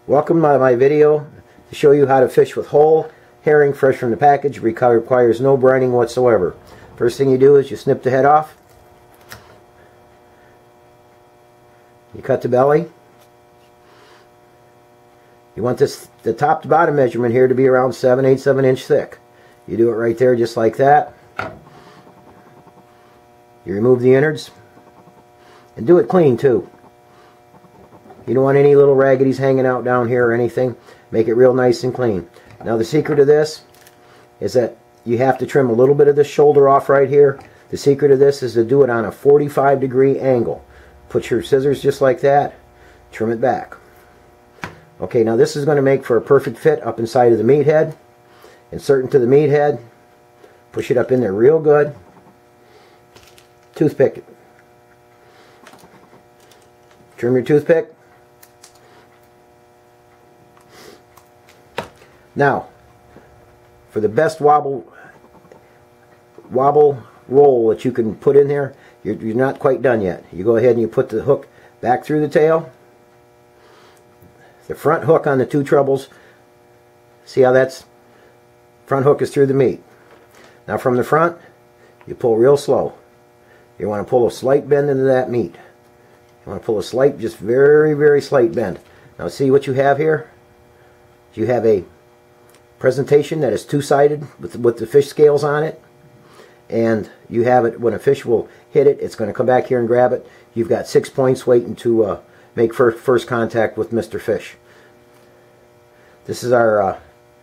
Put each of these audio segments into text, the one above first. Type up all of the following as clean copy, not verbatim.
Welcome to my video to show you how to fish with whole herring fresh from the package. Requires no brining whatsoever. First thing you do is you snip the head off. You cut the belly. You want the top to bottom measurement here to be around 7/8 of an inch thick. You do it right there just like that. You remove the innards. And do it clean too. You don't want any little raggedies hanging out down here or anything. Make it real nice and clean. Now the secret of this is that you have to trim a little bit of the shoulder off right here. The secret of this is to do it on a 45-degree angle. Put your scissors just like that. Trim it back. Okay, now this is going to make for a perfect fit up inside of the meat head. Insert into the meat head. Push it up in there real good. Toothpick it. Trim your toothpick. Now, for the best wobble roll that you can put in there, you're not quite done yet. You go ahead and you put the hook back through the tail. The front hook on the two trebles, see how that's front hook is through the meat. Now from the front, you pull real slow. You want to pull a slight bend into that meat. You want to pull a slight, just very, very slight bend. Now see what you have here? You have a presentation that is two-sided with the fish scales on it. And you have it, when a fish will hit it, it's going to come back here and grab it. You've got 6 points waiting to make first contact with Mr. Fish. This is our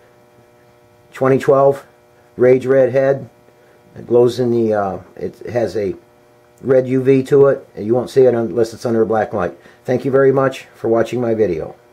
2012 Rage Red head. It glows in the, it has a red UV to it, and you won't see it unless it's under a black light. Thank you very much for watching my video.